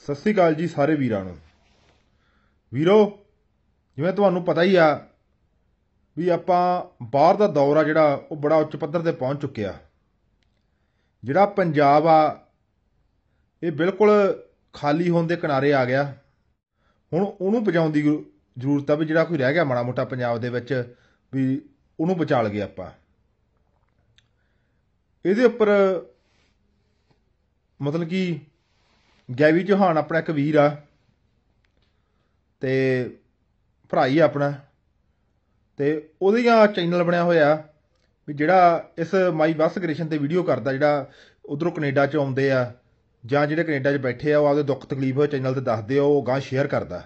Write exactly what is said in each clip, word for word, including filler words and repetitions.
ਸਤਿ ਸ੍ਰੀ ਅਕਾਲ ਜੀ ਸਾਰੇ ਵੀਰਾਂ ਨੂੰ। ਵੀਰੋ, ਜਿਵੇਂ ਤੁਹਾਨੂੰ ਪਤਾ ਹੀ ਆ ਵੀ ਆਪਾਂ ਬਾਹਰ ਦਾ ਦੌਰ ਆ ਜਿਹੜਾ ਉਹ ਬੜਾ ਉੱਚ ਪੱਧਰ ਤੇ ਪਹੁੰਚ ਚੁੱਕਿਆ। ਜਿਹੜਾ ਪੰਜਾਬ ਆ ਇਹ ਬਿਲਕੁਲ ਖਾਲੀ ਹੋਣ ਦੇ ਕਿਨਾਰੇ ਆ ਗਿਆ। ਹੁਣ ਉਹਨੂੰ ਬਚਾਉਣ ਦੀ ਜ਼ਰੂਰਤ ਆ ਵੀ ਜਿਹੜਾ ਕੋਈ ਰਹਿ ਗਿਆ ਮਾੜਾ ਮੋਟਾ ਪੰਜਾਬ ਦੇ ਵਿੱਚ ਵੀ ਉਹਨੂੰ ਬਚਾ ਲਈਏ ਆਪਾਂ। ਇਹਦੇ ਉੱਪਰ ਮਤਲਬ ਕਿ ਗੈਵੀ ਚੌਹਾਨ ਆਪਣਾ ਇੱਕ ਵੀਰ ਆ ਤੇ ਭਰਾ ਹੀ ਆਪਣਾ, ਤੇ ਉਹਦੀਆਂ ਚੈਨਲ ਬਣਿਆ ਹੋਇਆ ਵੀ ਜਿਹੜਾ ਇਸ ਮਾਈ ਬੱਸ ਕ੍ਰਿਸ਼ਨ ਤੇ ਵੀਡੀਓ ਕਰਦਾ, ਜਿਹੜਾ ਉਧਰੋਂ ਕੈਨੇਡਾ 'ਚ ਆਉਂਦੇ ਆ ਜਾਂ ਜਿਹੜੇ ਕੈਨੇਡਾ 'ਚ ਬੈਠੇ ਆ ਉਹ ਆਪਦੇ ਦੁੱਖ ਤਕਲੀਫ ਚੈਨਲ ਤੇ ਦੱਸਦੇ ਆ, ਉਹ ਗਾਂ ਸ਼ੇਅਰ ਕਰਦਾ।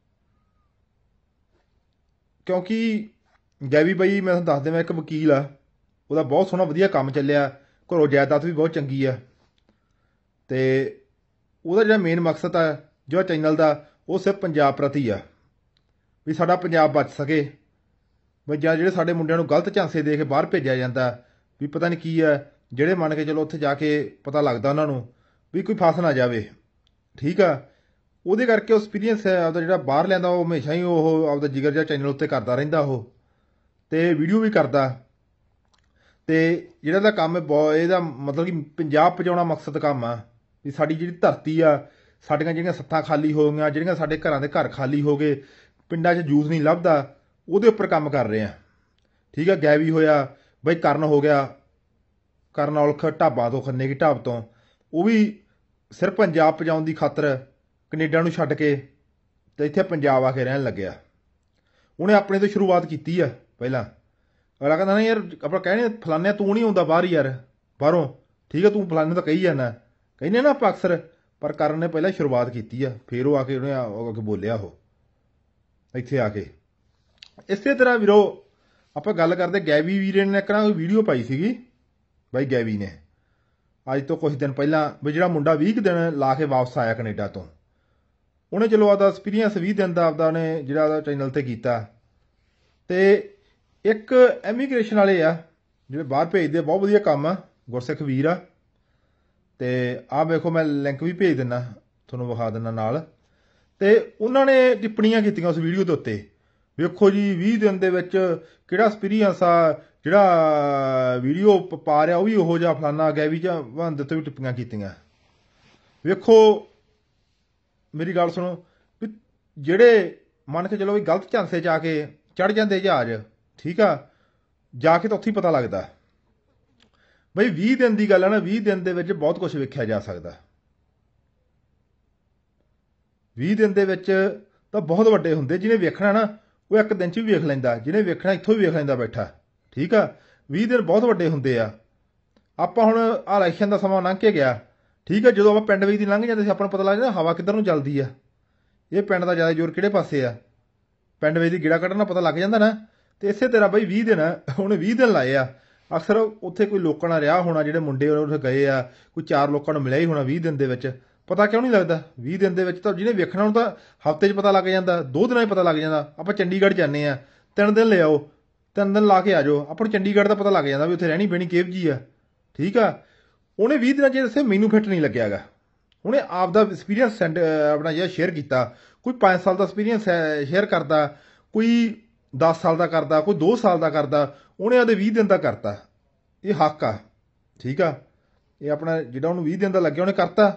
ਕਿਉਂਕਿ ਗੈਵੀ ਬਾਈ ਮੈਂ ਤੁਹਾਨੂੰ ਦੱਸ ਦੇਵਾਂ ਇੱਕ ਵਕੀਲ ਆ, ਉਹਦਾ ਬਹੁਤ ਸੋਹਣਾ ਵਧੀਆ ਕੰਮ ਚੱਲਿਆ, ਘਰੋਂ ਜਾਇਦਾਦ ਵੀ ਬਹੁਤ ਚੰਗੀ ਆ, ਤੇ ਉਹਦਾ ਜਿਹੜਾ ਮੇਨ ਮਕਸਦ ਆ ਜਿਹੜਾ ਚੈਨਲ ਦਾ ਉਹ ਸਿਰਫ ਪੰਜਾਬ ਪ੍ਰਤੀ ਆ ਵੀ ਸਾਡਾ ਪੰਜਾਬ ਬਚ ਸਕੇ। ਵੀ ਜਾਂ ਜਿਹੜੇ ਸਾਡੇ ਮੁੰਡਿਆਂ ਨੂੰ ਗਲਤ ਝਾਂਸੇ ਦੇ ਕੇ ਬਾਹਰ ਭੇਜਿਆ ਜਾਂਦਾ ਵੀ ਪਤਾ ਨਹੀਂ ਕੀ ਆ, ਜਿਹੜੇ ਮੰਨ ਕੇ ਚਲੋ ਉੱਥੇ ਜਾ ਕੇ ਪਤਾ ਲੱਗਦਾ ਉਹਨਾਂ ਨੂੰ ਵੀ ਕੋਈ ਫਸ ਨਾ ਜਾਵੇ, ਠੀਕ ਆ। ਉਹਦੇ ਕਰਕੇ ਉਹ ਐਕਸਪੀਰੀਅੰਸ ਹੈ ਆਪਦਾ ਜਿਹੜਾ ਬਾਹਰ ਲਿਆਂਦਾ ਉਹ ਹਮੇਸ਼ਾ ਹੀ ਉਹ ਆਪਦਾ ਜਿਗਰ ਜਿਹਾ ਚੈਨਲ ਉੱਤੇ ਕਰਦਾ ਰਹਿੰਦਾ, ਉਹ ਤੇ ਵੀਡੀਓ ਵੀ ਕਰਦਾ। ਤੇ ਜਿਹੜਾ ਦਾ ਕੰਮ ਹੈ ਬਹੁਤ, ਇਹਦਾ ਮਤਲਬ ਕਿ ਪੰਜਾਬ ਪਹੁੰਚਾਉਣਾ ਮਕਸਦ ਕੰਮ ਆ ਵੀ ਸਾਡੀ ਜਿਹੜੀ ਧਰਤੀ ਆ, ਸਾਡੀਆਂ ਜਿਹੜੀਆਂ ਸੱਥਾਂ ਖਾਲੀ ਹੋ ਗਈਆਂ, ਜਿਹੜੀਆਂ ਸਾਡੇ ਘਰਾਂ ਦੇ ਘਰ ਖਾਲੀ ਹੋ ਗਏ, ਪਿੰਡਾਂ 'ਚ ਜੂਸ ਨਹੀਂ ਲੱਭਦਾ, ਉਹਦੇ ਉੱਪਰ ਕੰਮ ਕਰ ਰਹੇ ਆ, ਠੀਕ ਆ। ਗੈਵੀ ਹੋਇਆ ਬਈ, ਕਰਨ ਹੋ ਗਿਆ, ਕਰਨ ਔਲਖ ਢਾਬਾ ਤੋਂ, ਖੰਨੇ ਕੀ ਢਾਬ ਤੋਂ, ਉਹ ਵੀ ਸਿਰਫ ਪੰਜਾਬ ਪਹੁੰਚਾਉਣ ਦੀ ਖਾਤਰ ਕੈਨੇਡਾ ਨੂੰ ਛੱਡ ਕੇ ਤੇ ਇੱਥੇ ਪੰਜਾਬ ਆ ਕੇ ਰਹਿਣ ਲੱਗਿਆ। ਉਹਨੇ ਆਪਣੇ ਤੋਂ ਸ਼ੁਰੂਆਤ ਕੀਤੀ ਆ ਪਹਿਲਾਂ। ਅਗਲਾ ਕਹਿੰਦਾ ਨਾ ਯਾਰ ਆਪਾਂ ਕਹਿੰਦੇ ਫਲਾਨੇ ਤੂੰ ਨਹੀਂ ਆਉਂਦਾ ਬਾਹਰ ਯਾਰ ਬਾਹਰੋਂ, ਠੀਕ ਆ, ਤੂੰ ਫਲਾਨੇ ਤਾਂ ਕਹੀ ਜਾਂਦਾ, ਕਹਿੰਦੇ ਨਾ ਆਪਾਂ ਅਕਸਰ, ਪਰ ਕਰਨ ਨੇ ਪਹਿਲਾਂ ਸ਼ੁਰੂਆਤ ਕੀਤੀ ਆ, ਫਿਰ ਉਹ ਆ ਕੇ ਉਹਨੇ ਆ ਕੇ ਬੋਲਿਆ ਉਹ ਇੱਥੇ ਆ ਕੇ। ਇਸੇ ਤਰ੍ਹਾਂ ਵੀਰੋ ਆਪਾਂ ਗੱਲ ਕਰਦੇ, ਗੈਵੀ ਵੀਰੇ ਨੇ ਇੱਕ ਨਾ ਵੀਡੀਓ ਪਾਈ ਸੀਗੀ ਬਾਈ ਗੈਵੀ ਨੇ ਅੱਜ ਤੋਂ ਕੁਛ ਦਿਨ ਪਹਿਲਾਂ, ਵੀ ਜਿਹੜਾ ਮੁੰਡਾ ਵੀਹ ਕੁ ਦਿਨ ਲਾ ਕੇ ਵਾਪਸ ਆਇਆ ਕੈਨੇਡਾ ਤੋਂ, ਉਹਨੇ ਚਲੋ ਆਪਦਾ ਐਕਸਪੀਰੀਅੰਸ ਵੀਹ ਦਿਨ ਦਾ ਆਪਦਾ ਉਹਨੇ ਜਿਹੜਾ ਉਹਦਾ ਚੈਨਲ ਤੇ ਕੀਤਾ। ਤੇ ਇੱਕ ਐਮੀਗ੍ਰੇਸ਼ਨ ਵਾਲੇ ਆ ਜਿਹੜੇ ਬਾਹਰ ਭੇਜਦੇ, ਬਹੁਤ ਵਧੀਆ ਕੰਮ ਆ, ਗੁਰਸਿੱਖ ਵੀਰ ਆ। ਤੇ ਆਹ ਵੇਖੋ ਮੈਂ ਲਿੰਕ ਵੀ ਭੇਜ ਦਿੰਦਾ ਤੁਹਾਨੂੰ, ਵਿਖਾ ਦਿੰਦਾ ਨਾਲ। ਤੇ ਉਹਨਾਂ ਨੇ ਟਿੱਪਣੀਆਂ ਕੀਤੀਆਂ ਉਸ ਵੀਡੀਓ ਦੇ ਉੱਤੇ, ਵੇਖੋ ਜੀ ਵੀਹ ਦਿਨ ਦੇ ਵਿੱਚ ਕਿਹੜਾ ਐਕਸਪੀਰੀਅੰਸ ਆ, ਜਿਹੜਾ ਵੀਡੀਓ ਪਾ ਰਿਹਾ ਉਹ ਵੀ ਉਹੋ ਜਿਹਾ ਫਲਾਨਾ ਗੈਵੀ ਚ ਬੰਦ ਤੇ ਵੀ ਟਿੱਪਣੀਆਂ ਕੀਤੀਆਂ। ਵੇਖੋ ਮੇਰੀ ਗੱਲ ਸੁਣੋ, ਵੀ ਜਿਹੜੇ ਮੰਨ ਕੇ ਚਲੋ ਵੀ ਗਲਤ ਝਾਂਸੇ 'ਚ ਆ ਕੇ ਚੜ੍ਹ ਜਾਂਦੇ ਜਹਾਜ਼, ਠੀਕ ਆ, ਜਾ ਕੇ ਤਾਂ ਉੱਥੇ ਹੀ ਪਤਾ ਲੱਗਦਾ ਬਈ ਵੀਹ ਦਿਨ ਦੀ ਗੱਲ ਹੈ ਨਾ, ਵੀਹ ਦਿਨ ਦੇ ਵਿੱਚ ਬਹੁਤ ਕੁਝ ਵੇਖਿਆ ਜਾ ਸਕਦਾ। ਵੀਹ ਦਿਨ ਦੇ ਵਿੱਚ ਤਾਂ ਬਹੁਤ ਵੱਡੇ ਹੁੰਦੇ, ਜਿਹਨੇ ਵੇਖਣਾ ਨਾ ਉਹ ਇੱਕ ਦਿਨ 'ਚ ਵੀ ਵੇਖ ਲੈਂਦਾ, ਜਿਹਨੇ ਵੇਖਣਾ ਇੱਥੋਂ ਵੀ ਵੇਖ ਲੈਂਦਾ ਬੈਠਾ, ਠੀਕ ਆ। ਵੀਹ ਦਿਨ ਬਹੁਤ ਵੱਡੇ ਹੁੰਦੇ ਆ। ਆਪਾਂ ਹੁਣ ਆਹ ਇਲੈਕਸ਼ਨ ਦਾ ਸਮਾਂ ਲੰਘ ਕੇ ਗਿਆ, ਠੀਕ ਆ, ਜਦੋਂ ਆਪਾਂ ਪਿੰਡ ਵਿੱਚ ਦੀ ਲੰਘ ਜਾਂਦੇ ਸੀ ਆਪਾਂ ਨੂੰ ਪਤਾ ਲੱਗ ਜਾਂਦਾ ਹਵਾ ਕਿੱਧਰ ਨੂੰ ਚੱਲਦੀ ਆ, ਇਹ ਪਿੰਡ ਦਾ ਜ਼ਿਆਦਾ ਜ਼ੋਰ ਕਿਹੜੇ ਪਾਸੇ ਆ, ਪਿੰਡ ਵਿੱਚ ਦੀ ਗੇੜਾ ਕੱਢਣਾ ਪਤਾ ਲੱਗ ਜਾਂਦਾ ਨਾ। ਤੇ ਇਸੇ ਤਰ੍ਹਾਂ ਬਈ ਵੀਹ ਦਿਨ ਉਹਨੇ ਵੀਹ ਦਿਨ ਲਾਏ ਆ। ਅਕਸਰ ਉੱਥੇ ਕੋਈ ਲੋਕਾਂ ਨਾਲ ਰਿਹਾ ਹੋਣਾ, ਜਿਹੜੇ ਮੁੰਡੇ ਉੱਥੇ ਗਏ ਆ, ਕੋਈ ਚਾਰ ਲੋਕਾਂ ਨੂੰ ਮਿਲਿਆ ਹੀ ਹੋਣਾ ਵੀਹ ਦਿਨ ਦੇ ਵਿੱਚ। ਪਤਾ ਕਿਉਂ ਨਹੀਂ ਲੱਗਦਾ? ਵੀਹ ਦਿਨ ਦੇ ਵਿੱਚ ਤਾਂ ਜਿਹਨੇ ਵੇਖਣਾ ਉਹਨੂੰ ਤਾਂ ਹਫ਼ਤੇ 'ਚ ਪਤਾ ਲੱਗ ਜਾਂਦਾ, ਦੋ ਦਿਨਾਂ 'ਚ ਪਤਾ ਲੱਗ ਜਾਂਦਾ। ਆਪਾਂ ਚੰਡੀਗੜ੍ਹ ਜਾਂਦੇ ਆ, ਤਿੰਨ ਦਿਨ ਲੈ ਆਓ, ਤਿੰਨ ਦਿਨ ਲਾ ਕੇ ਆ ਜਾਓ, ਆਪਾਂ ਨੂੰ ਚੰਡੀਗੜ੍ਹ ਦਾ ਪਤਾ ਲੱਗ ਜਾਂਦਾ ਵੀ ਉੱਥੇ ਰਹਿਣੀ ਬਹਿਣੀ ਕਿਹੋ ਜਿਹੀ ਆ, ਠੀਕ ਆ। ਉਹਨੇ ਵੀਹ ਦਿਨਾਂ 'ਚ ਦੱਸਿਆ ਮੈਨੂੰ ਫਿੱਟ ਨਹੀਂ ਲੱਗਿਆ ਗਾ। ਉਹਨੇ ਆਪ ਦਾ ਐਕਸਪੀਰੀਅੰਸ ਸੈਂਡ ਆਪਣਾ ਜਿਹੜਾ ਸ਼ੇਅਰ ਕੀਤਾ, ਕੋਈ ਪੰਜ ਸਾਲ ਦਾ ਐਕਸਪੀਰੀਅੰਸ ਸ਼ੇਅਰ ਕਰਦਾ, ਕੋਈ ਦਸ ਸਾਲ ਦਾ ਕਰਦਾ, ਕੋਈ ਦੋ ਸਾਲ ਦਾ ਕਰਦਾ, ਉਹਨੇ ਆਪਦੇ ਵੀਹ ਦਿਨ ਦਾ ਕਰਤਾ। ਇਹ ਹੱਕ ਆ, ਠੀਕ ਆ। ਇਹ ਆਪਣਾ ਜਿਹੜਾ ਉਹਨੂੰ ਵੀਹ ਦਿਨ ਦਾ ਲੱਗਿਆ ਉਹਨੇ ਕਰਤਾ।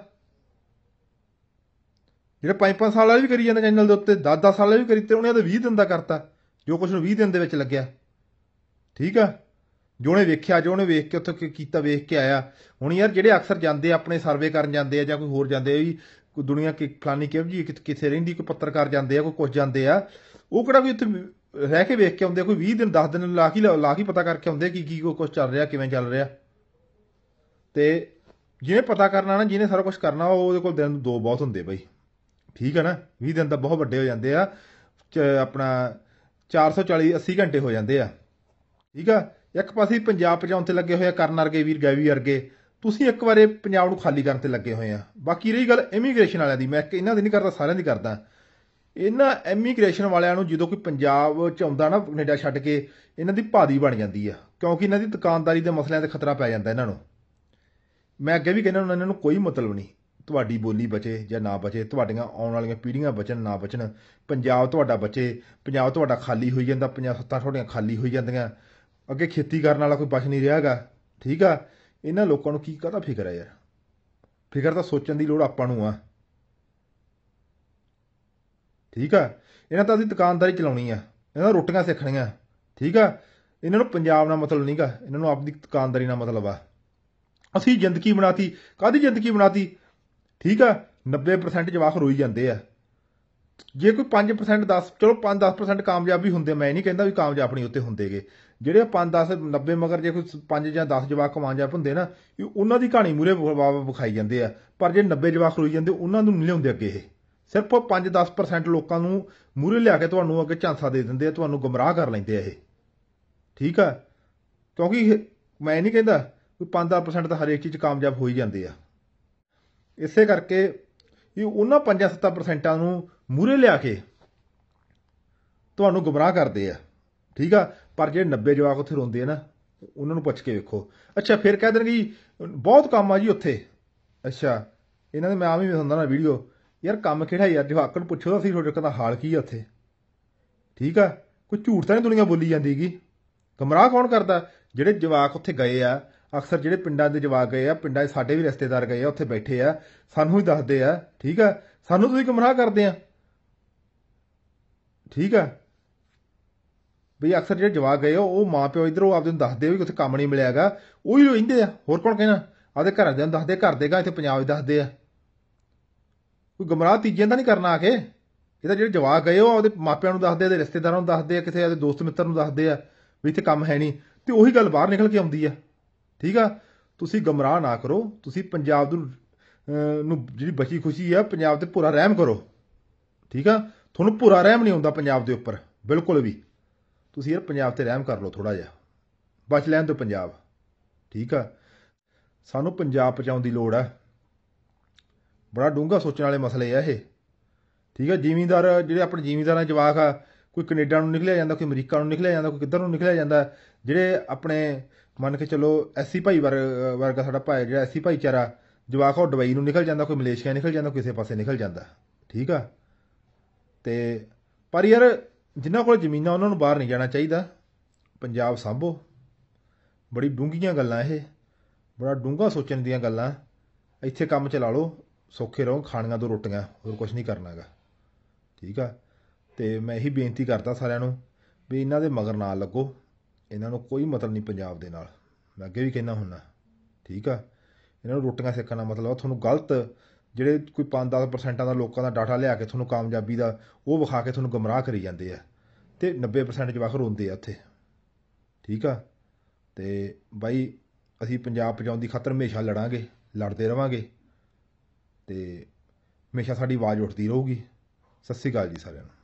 ਜਿਹੜੇ ਪੰਜ ਪੰਜ ਸਾਲ ਵਾਲੇ ਵੀ ਕਰੀ ਜਾਂਦੇ ਚੈਨਲ ਦੇ ਉੱਤੇ, ਦਸ ਦਸ ਸਾਲ ਵਾਲੇ ਵੀ ਕਰੀ, ਤੇ ਉਹਨੇ ਉਹਦੇ ਵੀਹ ਦਿਨ ਦਾ ਕਰਤਾ ਜੋ ਕੁਛ ਨੂੰ ਵੀਹ ਦਿਨ ਦੇ ਵਿੱਚ ਲੱਗਿਆ, ਠੀਕ ਆ। ਜੋ ਉਹਨੇ ਵੇਖਿਆ, ਜੋ ਉਹਨੇ ਵੇਖ ਕੇ ਉੱਥੇ ਕੀਤਾ, ਵੇਖ ਕੇ ਆਇਆ। ਹੁਣ ਯਾਰ ਜਿਹੜੇ ਅਕਸਰ ਜਾਂਦੇ ਆਪਣੇ ਸਰਵੇ ਕਰਨ ਜਾਂਦੇ ਆ ਜਾਂ ਕੋਈ ਹੋਰ ਜਾਂਦੇ ਆ ਵੀ ਕੋਈ ਦੁਨੀਆ ਕਿ ਫਲਾਨੀ ਕਿਹੋ ਜਿਹੀ ਕਿੱਥੇ ਰਹਿੰਦੀ, ਕੋਈ ਪੱਤਰਕਾਰ ਜਾਂਦੇ ਆ, ਕੋਈ ਕੁਛ ਜਾਂਦੇ ਆ, ਉਹ ਕਿਹੜਾ ਵੀ ਉੱਥੇ ਰਹਿ ਕੇ ਵੇਖ ਕੇ ਆਉਂਦੇ, ਕੋਈ ਵੀਹ ਦਿਨ ਦਸ ਦਿਨ ਲਾ ਕੇ ਲਾ ਕੇ ਪਤਾ ਕਰਕੇ ਆਉਂਦੇ ਕੀ ਕੀ ਕੁਛ ਚੱਲ ਰਿਹਾ, ਕਿਵੇਂ ਚੱਲ ਰਿਹਾ। ਤੇ ਜਿਹਨੇ ਪਤਾ ਕਰਨਾ ਨਾ, ਜਿਹਨੇ ਸਾਰਾ ਕੁਛ ਕਰਨਾ, ਉਹਦੇ ਕੋਲ ਦਿਨ ਦੋ ਬਹੁਤ ਹੁੰਦੇ ਬਈ, ਠੀਕ ਹੈ ਨਾ। ਵੀਹ ਦਿਨ ਤਾਂ ਬਹੁਤ ਵੱਡੇ ਹੋ ਜਾਂਦੇ ਆ, ਆਪਣਾ ਚਾਰ ਸੌ ਚਾਲੀ ਅੱਸੀ ਘੰਟੇ ਹੋ ਜਾਂਦੇ ਆ, ਠੀਕ ਆ। ਇੱਕ ਪਾਸੇ ਪੰਜਾਬ ਪਹੁੰਚਾਉਣ ਤੇ ਲੱਗੇ ਹੋਏ ਆ ਕਰਨ ਵਰਗੇ ਵੀਰ, ਗੈਵੀ ਵਰਗੇ, ਤੁਸੀਂ ਇੱਕ ਵਾਰੇ ਪੰਜਾਬ ਨੂੰ ਖਾਲੀ ਕਰਨ ਤੇ ਲੱਗੇ ਹੋਏ ਆ। ਬਾਕੀ ਰਹੀ ਗੱਲ ਇਮੀਗ੍ਰੇਸ਼ਨ ਵਾਲਿਆਂ ਦੀ, ਮੈਂ ਇਹਨਾਂ ਦੀ ਨਹੀਂ ਕਰਦਾ, ਸਾਰਿਆਂ ਦੀ ਕਰਦਾ। ਇਹਨਾਂ ਇਮੀਗ੍ਰੇਸ਼ਨ ਵਾਲਿਆਂ ਨੂੰ ਜਦੋਂ ਕੋਈ ਪੰਜਾਬ 'ਚ ਆਉਂਦਾ ਨਾ ਕੈਨੇਡਾ ਛੱਡ ਕੇ, ਇਹਨਾਂ ਦੀ ਭਾਦੀ ਬਣ ਜਾਂਦੀ ਆ, ਕਿਉਂਕਿ ਇਹਨਾਂ ਦੀ ਦੁਕਾਨਦਾਰੀ ਦੇ ਮਸਲਿਆਂ 'ਤੇ ਖਤਰਾ ਪੈ ਜਾਂਦਾ ਇਹਨਾਂ ਨੂੰ। ਮੈਂ ਅੱਗੇ ਵੀ ਕਹਿੰਦਾ ਇਹਨਾਂ ਨੂੰ ਕੋਈ ਮਤਲਬ ਨਹੀਂ, ਤੁਹਾਡੀ ਬੋਲੀ ਬਚੇ ਜਾਂ ਨਾ ਬਚੇ, ਤੁਹਾਡੀਆਂ ਆਉਣ ਵਾਲੀਆਂ ਪੀੜ੍ਹੀਆਂ ਬਚਣ ਨਾ ਬਚਣ, ਪੰਜਾਬ ਤੁਹਾਡਾ ਬਚੇ। ਪੰਜਾਬ ਤੁਹਾਡਾ ਖਾਲੀ ਹੋਈ ਜਾਂਦਾ, ਪੰਜਾਬ ਸੱਤਾਂ ਤੁਹਾਡੀਆਂ ਖਾਲੀ ਹੋਈ ਜਾਂਦੀਆਂ, ਅੱਗੇ ਖੇਤੀ ਕਰਨ ਵਾਲਾ ਕੋਈ ਬਚ ਨਹੀਂ ਰਿਹਾ ਗਾ। ਠੀਕ ਆ, ਇਹਨਾਂ ਲੋਕਾਂ ਨੂੰ ਕੀ ਕਾਹਦਾ ਫਿਕਰ ਹੈ ਯਾਰ? ਫਿਕਰ ਤਾਂ ਸੋਚਣ ਦੀ ਲੋੜ ਆਪਾਂ ਨੂੰ ਆ। ਠੀਕ ਆ, ਇਹਨਾਂ ਤਾਂ ਅਸੀਂ ਦੁਕਾਨਦਾਰੀ ਚਲਾਉਣੀ ਆ, ਇਹਨਾਂ ਨੂੰ ਰੋਟੀਆਂ ਸਿੱਖਣੀਆਂ। ਠੀਕ ਆ, ਇਹਨਾਂ ਨੂੰ ਪੰਜਾਬ ਨਾਲ ਮਤਲਬ ਨਹੀਂ ਗਾ, ਇਹਨਾਂ ਨੂੰ ਆਪਦੀ ਦੁਕਾਨਦਾਰੀ ਨਾਲ ਮਤਲਬ ਆ। ਅਸੀਂ ਜ਼ਿੰਦਗੀ ਬਣਾਤੀ, ਕਾਹਦੀ ਜ਼ਿੰਦਗੀ ਬਣਾਤੀ? ਠੀਕ ਆ, ਨੱਬੇ ਪ੍ਰਸੈਂਟ ਜਵਾਕ ਰੋਈ ਜਾਂਦੇ ਆ। ਜੇ ਕੋਈ ਪੰਜ ਪ੍ਰਸੈਂਟ ਦਸ, ਚਲੋ ਪੰਜ ਦਸ ਪ੍ਰਸੈਂਟ ਕਾਮਯਾਬ ਵੀ ਹੁੰਦੇ, ਮੈਂ ਨਹੀਂ ਕਹਿੰਦਾ ਵੀ ਕਾਮਯਾਬ ਨਹੀਂ ਉੱਤੇ ਹੁੰਦੇਗੇ। ਜਿਹੜੇ ਪੰਜ ਦਸ ਨੱਬੇ ਮਗਰ ਜੇ ਕੋਈ ਪੰਜ ਜਾਂ ਦਸ ਜਵਾਕ ਕਾਮਯਾਬ ਹੁੰਦੇ ਨਾ, ਉਹਨਾਂ ਦੀ ਕਹਾਣੀ ਮੂਹਰੇ ਵਿਖਾਈ ਜਾਂਦੇ ਆ। ਪਰ ਜੇ ਨੱਬੇ ਜਵਾਕ ਰੋਈ ਜਾਂਦੇ, ਉਹਨਾਂ ਨੂੰ ਨਹੀਂ ਲਿਆਉਂਦੇ ਅੱਗੇ। ਇਹ ਸਿਰਫ ਪੰਜ ਦਸ ਪ੍ਰਸੈਂਟ ਲੋਕਾਂ ਨੂੰ ਮੂਹਰੇ ਲਿਆ ਕੇ ਤੁਹਾਨੂੰ ਅੱਗੇ ਝਾਂਸਾ ਦੇ ਦਿੰਦੇ ਆ, ਤੁਹਾਨੂੰ ਗੁੰਮਰਾਹ ਕਰ ਲੈਂਦੇ ਆ ਇਹ। ਠੀਕ ਆ, ਕਿਉਂਕਿ ਮੈਂ ਨਹੀਂ ਕਹਿੰਦਾ ਵੀ ਪੰਜ ਦਸ ਪ੍ਰਸੈਂਟ ਤਾਂ ਹਰੇਕ ਚੀਜ਼ ਕਾਮਯਾਬ ਹੋ ਹੀ ਜਾਂਦੇ ਆ। ਇਸੇ ਕਰਕੇ ਇਹ ਉਹਨਾਂ ਪੰਜਾਂ ਸੱਤਾਂ ਪ੍ਰਸੈਂਟਾਂ ਨੂੰ ਮੂਹਰੇ ਲਿਆ ਕੇ ਤੁਹਾਨੂੰ ਗੁੰਮਰਾਹ ਕਰਦੇ ਆ। ਠੀਕ ਆ, ਪਰ ਜਿਹੜੇ ਨੱਬੇ ਜਵਾਕ ਉੱਥੇ ਰੋਂਦੇ ਆ ਨਾ, ਉਹਨਾਂ ਨੂੰ ਪੁੱਛ ਕੇ ਵੇਖੋ। ਅੱਛਾ, ਫਿਰ ਕਹਿ ਦੇਣਗੇ ਜੀ ਬਹੁਤ ਕੰਮ ਆ ਜੀ ਉੱਥੇ। ਅੱਛਾ, ਇਹਨਾਂ ਦੇ ਮੈਂ ਆਮ ਹੀ ਹੁੰਦਾ ਨਾ ਵੀਡੀਓ, ਯਾਰ ਕੰਮ ਕਿਹੜਾ ਯਾਰ? ਜਵਾਕਾਂ ਨੂੰ ਪੁੱਛੋ ਤਾਂ ਅਸੀਂ ਤੁਹਾਡੇ ਦਾ ਹਾਲ ਕੀ ਆ ਉੱਥੇ। ਠੀਕ ਆ, ਕੋਈ ਝੂਠ ਤਾਂ ਨਹੀਂ ਦੁਨੀਆ ਬੋਲੀ ਜਾਂਦੀ ਗੀ। ਗੁੰਮਰਾਹ ਕੌਣ ਕਰਦਾ? ਜਿਹੜੇ ਜਵਾਕ ਉੱਥੇ ਗਏ ਆ, ਅਕਸਰ ਜਿਹੜੇ ਪਿੰਡਾਂ ਦੇ ਜਵਾਕ ਗਏ ਆ, ਪਿੰਡਾਂ 'ਚ ਸਾਡੇ ਵੀ ਰਿਸ਼ਤੇਦਾਰ ਗਏ ਆ, ਉੱਥੇ ਬੈਠੇ ਆ, ਸਾਨੂੰ ਹੀ ਦੱਸਦੇ ਆ। ਠੀਕ ਆ, ਸਾਨੂੰ ਤੁਸੀਂ ਗੁੰਮਰਾਹ ਕਰਦੇ ਆ। ਠੀਕ ਆ ਬਈ, ਅਕਸਰ ਜਿਹੜੇ ਜਵਾਕ ਗਏ ਆ, ਉਹ ਮਾਂ ਪਿਓ ਇੱਧਰੋਂ ਆਪਦੇ ਨੂੰ ਦੱਸਦੇ ਆ ਵੀ ਉੱਥੇ ਕੰਮ ਨਹੀਂ ਮਿਲਿਆਗਾ, ਉਹੀ ਰਹਿੰਦੇ ਆ। ਹੋਰ ਕੌਣ ਕਹਿਣਾ? ਆਪਦੇ ਘਰਦਿਆਂ ਨੂੰ ਦੱਸਦੇ, ਘਰ ਦੇ ਗਾ ਇੱਥੇ ਪੰਜਾਬ 'ਚ ਦੱਸਦੇ ਆ। ਕੋਈ ਗੁੰਮਰਾਹ ਤੀਜਿਆਂ ਦਾ ਨਹੀਂ ਕਰਨਾ ਆ ਕੇ। ਇਹ ਤਾਂ ਜਿਹੜੇ ਜਵਾਕ ਗਏ ਉਹ ਆਪਦੇ ਮਾਪਿਆਂ ਨੂੰ ਦੱਸਦੇ ਆ, ਰਿਸ਼ਤੇਦਾਰਾਂ ਨੂੰ ਦੱਸਦੇ ਆ, ਕਿਸੇ ਆਪਦੇ ਦੋਸਤ ਮਿੱਤਰ ਨੂੰ ਦੱਸਦੇ ਆ ਵੀ ਇੱਥੇ ਕੰਮ ਹੈ ਨਹੀਂ, ਤੇ ਉਹੀ ਗੱਲ ਬਾਹਰ ਨਿਕਲ ਕੇ ਆਉਂਦੀ ਆ। ਠੀਕ ਆ, ਤੁਸੀਂ ਗੁੰਮਰਾਹ ਨਾ ਕਰੋ। ਤੁਸੀਂ ਪੰਜਾਬ ਨੂੰ ਨੂੰ ਜਿਹੜੀ ਬਚੀ ਖੁਸ਼ੀ ਆ, ਪੰਜਾਬ ਤੇ ਪੂਰਾ ਰਹਿਮ ਕਰੋ। ਠੀਕ ਆ, ਤੁਹਾਨੂੰ ਪੂਰਾ ਰਹਿਮ ਨਹੀਂ ਆਉਂਦਾ ਪੰਜਾਬ ਦੇ ਉੱਪਰ ਬਿਲਕੁਲ ਵੀ। ਤੁਸੀਂ ਯਾਰ ਪੰਜਾਬ ਤੇ ਰਹਿਮ ਕਰ ਲਓ ਥੋੜ੍ਹਾ ਜਿਹਾ, ਬਚ ਲੈਣ ਦਿਓ ਪੰਜਾਬ। ਠੀਕ ਆ, ਸਾਨੂੰ ਪੰਜਾਬ ਬਚਾਉਣ ਦੀ ਲੋੜ ਆ। ਬੜਾ ਡੂੰਘਾ ਸੋਚਣ ਵਾਲੇ ਮਸਲੇ ਆ ਇਹ। ਠੀਕ ਆ, ਜ਼ਿਮੀਂਦਾਰ ਜਿਹੜੇ ਆਪਣੇ ਜ਼ਿਮੀਂਦਾਰਾਂ ਜਵਾਕ ਆ, ਕੋਈ ਕੈਨੇਡਾ ਨੂੰ ਨਿਕਲਿਆ ਜਾਂਦਾ, ਕੋਈ ਅਮਰੀਕਾ ਨੂੰ ਨਿਕਲਿਆ ਜਾਂਦਾ, ਕੋਈ ਕਿੱਧਰ ਨੂੰ ਨਿਕਲਿਆ ਜਾਂਦਾ। ਜਿਹੜੇ ਆਪਣੇ ਮੰਨ ਕੇ ਚਲੋ ਐਸੀ ਭਾਈ ਵਰ ਵਰਗਾ ਸਾਡਾ ਭਾਈ, ਜਿਹੜਾ ਐਸੀ ਭਾਈਚਾਰਾ ਜਵਾਕ ਉਹ ਦੁਬਈ ਨੂੰ ਨਿਕਲ ਜਾਂਦਾ, ਕੋਈ ਮਲੇਸ਼ੀਆ ਨਿਕਲ ਜਾਂਦਾ, ਕਿਸੇ ਪਾਸੇ ਨਿਕਲ ਜਾਂਦਾ। ਠੀਕ ਆ, ਤੇ ਪਰ ਯਾਰ ਜਿਨ੍ਹਾਂ ਕੋਲ ਜ਼ਮੀਨਾਂ ਉਹਨਾਂ ਨੂੰ ਬਾਹਰ ਨਹੀਂ ਜਾਣਾ ਚਾਹੀਦਾ। ਪੰਜਾਬ ਸਾਂਭੋ। ਬੜੀ ਡੂੰਘੀਆਂ ਗੱਲਾਂ ਇਹ, ਬੜਾ ਡੂੰਘਾ ਸੋਚਣ ਦੀਆਂ ਗੱਲਾਂ। ਇੱਥੇ ਕੰਮ ਚਲਾ ਲਓ, ਸੌਖੇ ਰਹੋ, ਖਾਣੀਆਂ ਦੋ ਰੋਟੀਆਂ, ਹੋਰ ਕੁਛ ਨਹੀਂ ਕਰਨਾ ਗਾ। ਠੀਕ ਆ, ਤੇ ਮੈਂ ਇਹੀ ਬੇਨਤੀ ਕਰਦਾ ਸਾਰਿਆਂ ਨੂੰ ਵੀ ਇਹਨਾਂ ਦੇ ਮਗਰ ਨਾ ਲੱਗੋ। ਇਹਨਾਂ ਨੂੰ ਕੋਈ ਮਤਲਬ ਨਹੀਂ ਪੰਜਾਬ ਦੇ ਨਾਲ, ਮੈਂ ਅੱਗੇ ਵੀ ਕਹਿੰਦਾ ਹੁੰਦਾ। ਠੀਕ ਆ, ਇਹਨਾਂ ਨੂੰ ਰੋਟੀਆਂ ਸਿੱਖਣ ਦਾ ਮਤਲਬ ਤੁਹਾਨੂੰ ਗਲਤ ਜਿਹੜੇ ਕੋਈ ਪੰਜ ਦਸ ਪ੍ਰਸੈਂਟਾਂ ਦਾ ਲੋਕਾਂ ਦਾ ਡਾਟਾ ਲਿਆ ਕੇ ਤੁਹਾਨੂੰ ਕਾਮਯਾਬੀ ਦਾ ਉਹ ਵਿਖਾ ਕੇ ਤੁਹਾਨੂੰ ਗੁੰਮਰਾਹ ਕਰੀ ਜਾਂਦੇ ਆ, ਅਤੇ ਨੱਬੇ ਪ੍ਰਸੈਂਟ ਜਵਾਕ ਰੋਂਦੇ ਆ ਉੱਥੇ। ਠੀਕ ਆ, ਅਤੇ ਬਾਈ ਅਸੀਂ ਪੰਜਾਬ ਬਚਾਉਣ ਦੀ ਖਾਤਰ ਹਮੇਸ਼ਾ ਲੜਾਂਗੇ, ਲੜਦੇ ਰਹਾਂਗੇ, ਅਤੇ ਹਮੇਸ਼ਾ ਸਾਡੀ ਆਵਾਜ਼ ਉੱਠਦੀ ਰਹੂਗੀ। ਸਤਿ ਸ਼੍ਰੀ ਅਕਾਲ ਜੀ ਸਾਰਿਆਂ ਨੂੰ।